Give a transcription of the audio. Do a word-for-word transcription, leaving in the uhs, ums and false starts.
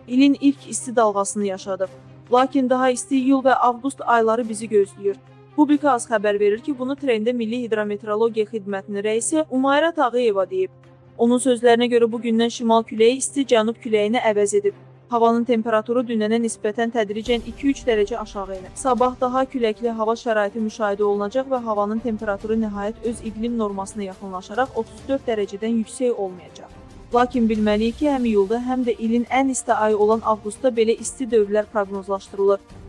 ilin ilk isti dalğasını yaşadıq. Lakin daha isti iyul və avqust ayları bizi gözləyir. Publika az xəbər verir ki, bunu trendə Milli Hidrometeorologiya Xidmətinin rəisi Umayra Tağıyeva deyib. Onun sözlərinə görə bugündən şimal küləyi isti cənub küləyini əvəz edib. Havanın temperaturu dünənə nisbətən tədricən iki üç dərəcə aşağı enir. Sabah daha küləkli hava şəraiti müşahidə olunacaq və havanın temperaturu nəhayət öz iqlim normasına yaxınlaşaraq otuz dörd dərəcədən yüksək olmayacaq. Lakin bilməliyik ki, həm iyulda, həm də ilin ən isti ayı olan avqustda belə isti dövrlər proqnozlaşdırılır.